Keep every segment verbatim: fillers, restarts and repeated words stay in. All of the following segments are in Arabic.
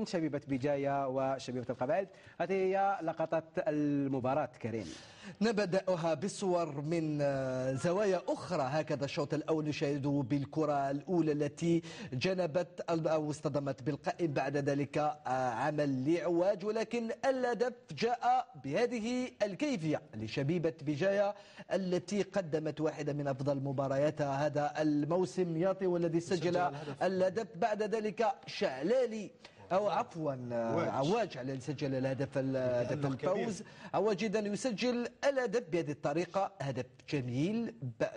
شبيبة بجاية وشبيبة القبائل. هذه هي لقطات المباراة كريم. نبدأها بالصور من زوايا أخرى. هكذا الشوط الأول نشاهده بالكرة الأولى التي جنبت أو اصطدمت بالقائم، بعد ذلك عمل لعواج، ولكن الهدف جاء بهذه الكيفية لشبيبة بجاية التي قدمت واحدة من أفضل مبارياتها هذا الموسم، ياطي والذي سجل الهدف. بعد ذلك شعلالي أو عفوا عواج على سجل الهدف هدف الفوز. عواج إذا يسجل الهدف بهذه الطريقة، هدف جميل.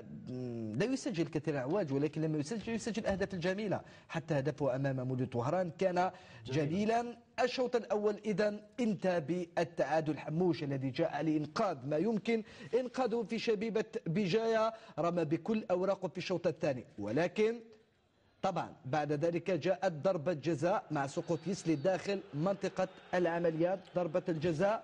لا يسجل كثير عواج، ولكن لما يسجل يسجل الأهداف الجميلة. حتى هدفه أمام مولود طهران كان جميلا. الشوط الأول إذا انتهى بالتعادل. حموش الذي جاء لإنقاذ ما يمكن إنقاذه في شبيبة بجاية، رمى بكل أوراقه في الشوط الثاني، ولكن طبعا بعد ذلك جاءت ضربة جزاء مع سقوط يسلي داخل منطقة العمليات. ضربة الجزاء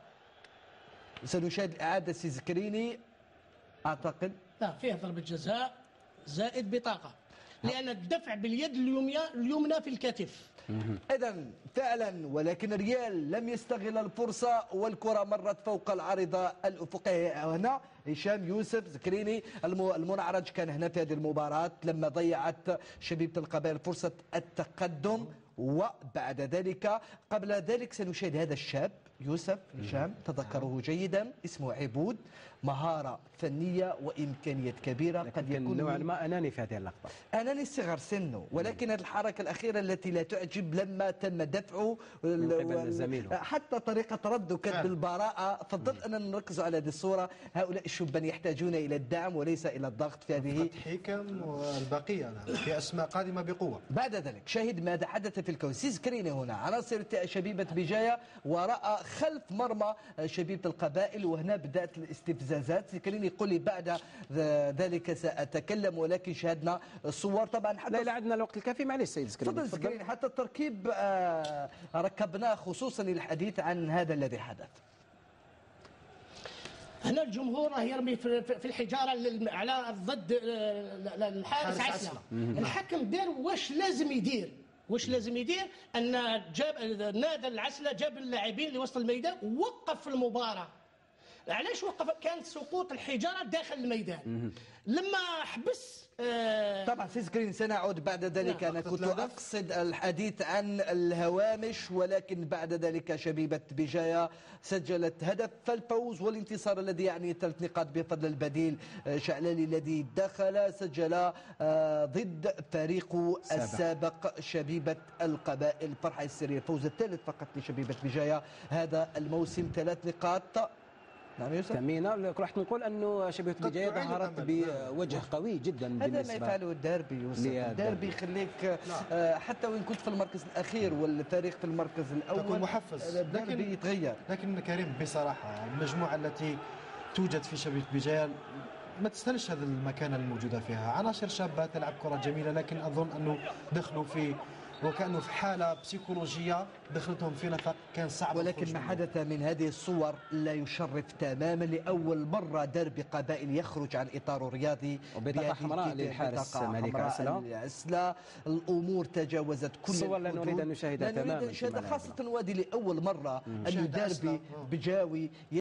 سنشاهد الإعادة سيزكريني أعتقد. لا، فيها ضربة جزاء زائد بطاقة، لأن الدفع باليد اليمنى في الكتف. إذا فعلا، ولكن ريال لم يستغل الفرصة والكرة مرت فوق العارضة الأفقية. هنا هشام يوسف زكريني المنعرج كان هنا في هذه المباراة لما ضيعت شبيبة القبائل فرصة التقدم. وبعد ذلك قبل ذلك سنشاهد هذا الشاب يوسف هشام، تذكره جيدا، اسمه عبود، مهارة فنية وإمكانيات كبيرة. قد يكون نوعا ما أناني في هذه اللقطة، أناني صغر سنه، ولكن هذه الحركة الأخيرة التي لا تعجب لما تم دفعه من قبل زميله، حتى طريقة رده كانت بالبراءة. فضلت أن نركز على هذه الصورة. هؤلاء الشبان يحتاجون إلى الدعم وليس إلى الضغط في هذه. حكم والبقية في أسماء قادمة بقوة. بعد ذلك شاهد ماذا حدث في الكون. سيزكريني هنا عناصر شبيبة بجاية وراء خلف مرمى شبيبة القبائل، وهنا بدأت الاستفزازات. سيزكريني يقول لي بعد ذلك سأتكلم، ولكن شاهدنا صور طبعا. حتى لا عندنا الوقت الكافي، معلش سيد سكريني. تفضل سكريني. حتى التركيب آه ركبناه خصوصا للحديث عن هذا الذي حدث. هنا الجمهور راه يرمي في الحجاره على ضد الحارس عسلة. الحكم دار واش لازم يدير، واش لازم يدير ان جاب نادى العسلة، جاب اللاعبين لوسط الميدان ووقف المباراه. علاش وقف؟ كان سقوط الحجاره داخل الميدان. لما حبس آه طبعا سيزكرين سنعود بعد ذلك. أنا كنت أقصد الحديث عن الهوامش، ولكن بعد ذلك شبيبة بجاية سجلت هدف الفوز والانتصار الذي يعني ثلاث نقاط بفضل البديل شعلالي الذي دخل سجل آه ضد فريقه السابق شبيبة القبائل. فرحة السرية، الفوز الثالث فقط لشبيبة بجاية هذا الموسم، ثلاث نقاط. نعم يوسف. تمينا راح نقول انه شبيبة بجاية ظهرت بوجه قوي جدا. هذا ما يفعله الديربي يوسف. الديربي يخليك آه حتى وان كنت في المركز الاخير والفريق في المركز الاول تكون محفز، الديربي يتغير. لكن كريم بصراحه المجموعه التي توجد في شبيبة بجاية ما تستاهلش هذه المكانه الموجوده فيها. عناصر شابه تلعب كره جميله، لكن اظن انه دخلوا في وكأنه في حالة بسيكولوجية دخلتهم في نفق كان صعب. ولكن ما حدث من هذه الصور لا يشرف تماما. لأول مرة دربي قبائل يخرج عن إطاره الرياضي وبطاقة حمراء للحارس ملك عسلة. الأمور تجاوزت كل الصور لا نريد أن نشاهدها تماما، خاصة وادي لأول مرة أن دربي بجاوي